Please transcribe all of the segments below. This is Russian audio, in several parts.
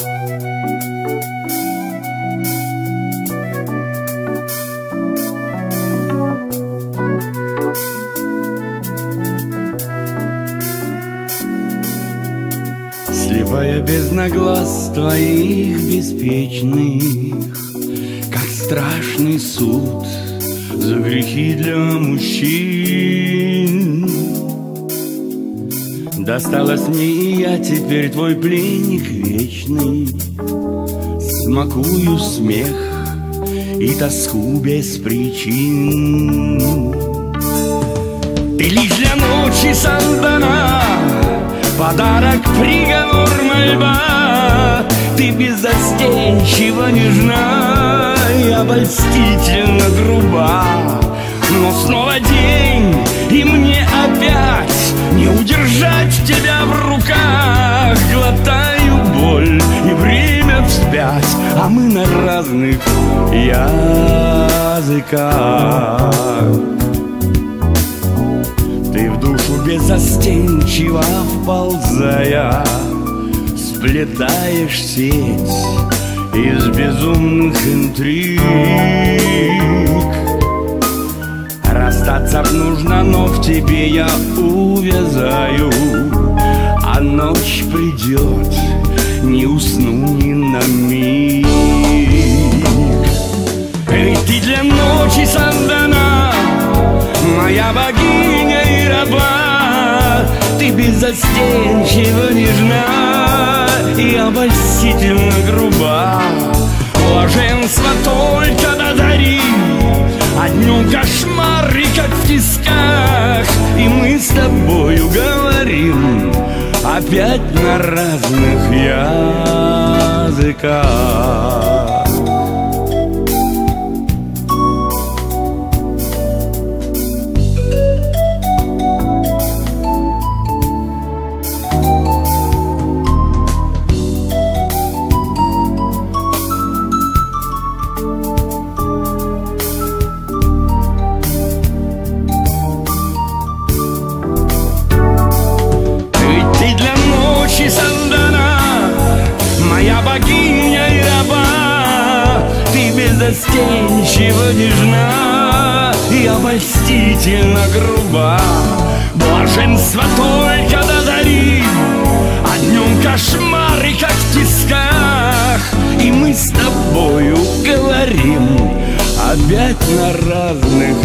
Слепая бездна глаз твоих беспечных, как страшный суд за грехи для мужчин. Досталось мне, и я теперь твой пленник вечный, смакую смех и тоску без причин. Ты лишь для ночи создана, подарок, приговор, мольба. Ты беззастенчиво нежна и обольстительно груба. Но снова день, и мне опять не удержать тебя в руках. Глотаю боль и время вспять, а мы на разных языках. Ты в душу беззастенчиво вползая, сплетаешь сеть из безумных интриг. Расстаться б нужно, но в тебе я увязаю, а ночь придет, не усну ни на миг. Ведь ты для ночи создана, моя богиня и раба. Ты беззастенчиво нежна и обольстительно груба. Блаженство только додари, а днем кошмары, как в тисках. И мы с тобою говорим опять на разных языках. Богиня и раба, ты беззастенчиво нежна и обольстительно груба. Блаженство только додари, а днем кошмары, как в тисках. И мы с тобою говорим опять на разных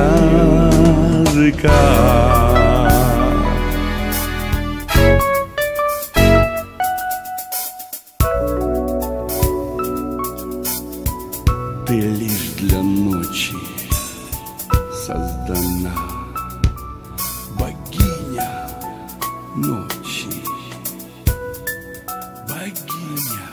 языках. Ты лишь для ночи создана, богиня ночи, богиня.